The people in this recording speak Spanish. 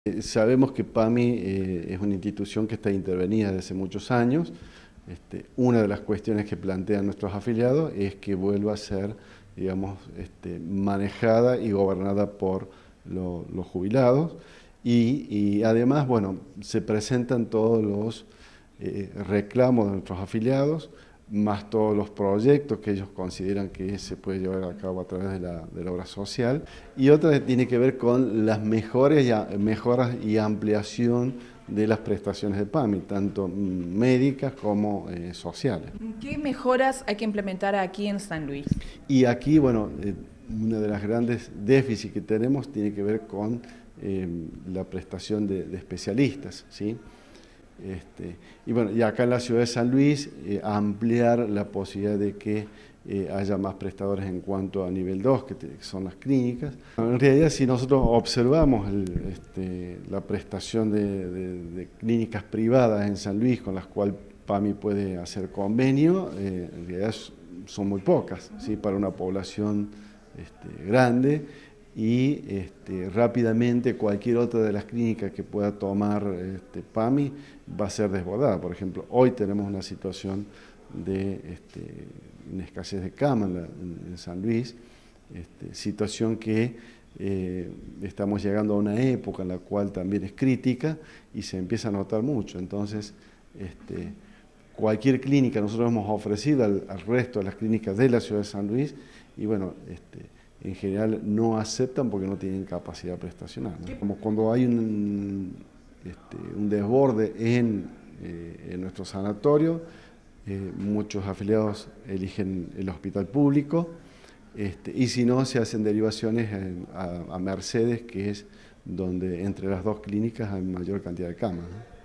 Sabemos que PAMI es una institución que está intervenida desde hace muchos años. Una de las cuestiones que plantean nuestros afiliados es que vuelva a ser, digamos, manejada y gobernada por los jubilados. Y además, bueno, se presentan todos los reclamos de nuestros afiliados, más todos los proyectos que ellos consideran que se puede llevar a cabo a través de la obra social. Y otra tiene que ver con las mejoras y ampliación de las prestaciones de PAMI, tanto médicas como sociales. ¿Qué mejoras hay que implementar aquí en San Luis? Y aquí, bueno, una de las grandes déficits que tenemos tiene que ver con la prestación de especialistas, ¿sí? Y bueno, y acá en la ciudad de San Luis, ampliar la posibilidad de que haya más prestadores en cuanto a nivel 2, que son las clínicas. En realidad, si nosotros observamos la prestación de clínicas privadas en San Luis con las cuales PAMI puede hacer convenio, en realidad son muy pocas, ¿sí? Para una población grande. Y rápidamente cualquier otra de las clínicas que pueda tomar PAMI va a ser desbordada. Por ejemplo, hoy tenemos una situación de una escasez de cama en San Luis, situación que estamos llegando a una época en la cual también es crítica y se empieza a notar mucho. Entonces, cualquier clínica nosotros hemos ofrecido al resto de las clínicas de la ciudad de San Luis y bueno, en general no aceptan porque no tienen capacidad prestacional, ¿no? Como cuando hay un desborde en nuestro sanatorio, muchos afiliados eligen el hospital público, y si no, se hacen derivaciones a Mercedes, que es donde entre las dos clínicas hay mayor cantidad de camas, ¿no?